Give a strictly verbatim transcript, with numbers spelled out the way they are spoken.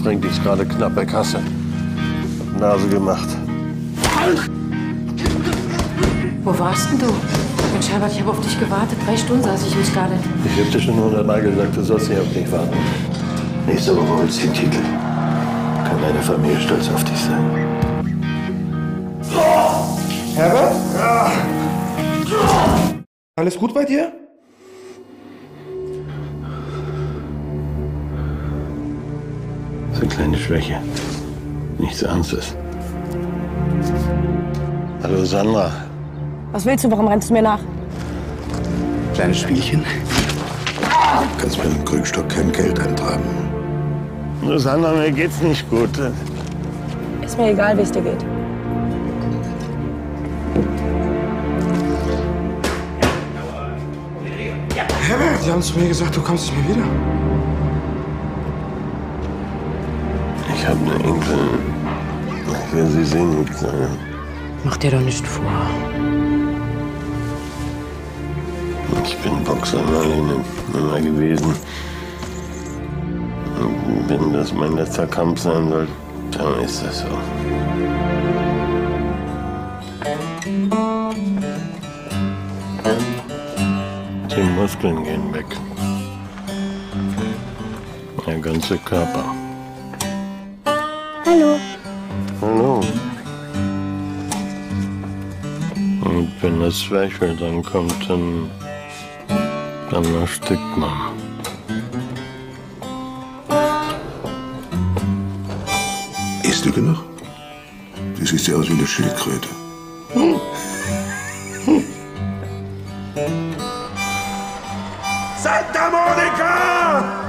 bringt dich gerade knapp bei Kasse. Nase gemacht. Wo warst denn du? Mensch, Herbert, ich habe auf dich gewartet. Drei Stunden saß ich im Scarlett. Ich hab dir schon hundertmal gesagt, du sollst nicht auf mich warten. Nächste Woche holst du den Titel. Kann deine Familie stolz auf dich sein. Herbert? Ja. Alles gut bei dir? Das ist eine kleine Schwäche. Nichts Ernstes. Hallo Sandra. Was willst du? Warum rennst du mir nach? Kleines Spielchen. Du kannst mit dem Krückstock kein Geld eintreiben. Nur Sandra, mir geht's nicht gut. Ist mir egal, wie es dir geht. Herbert, sie haben zu mir gesagt, du kommst nicht mehr wieder. Ich habe eine Enkelin. Ich will sie sehen. Mach dir doch nicht vor. Ich bin Boxer Marlene immer gewesen. Und wenn das mein letzter Kampf sein soll, dann ist das so. Die Muskeln gehen weg. Der ganze Körper. Hallo. Hallo. Und wenn das Zwerchfell dann kommt, dann, dann erstickt man. Isst du genug? Du siehst ja aus wie eine Schildkröte. Santa Monica!